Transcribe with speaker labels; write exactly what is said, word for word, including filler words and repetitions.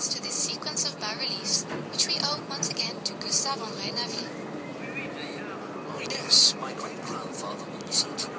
Speaker 1: thanks to this sequence of bas-reliefs, which we owe once again to Gustave André Navier.
Speaker 2: Yes, my great-grandfather once said,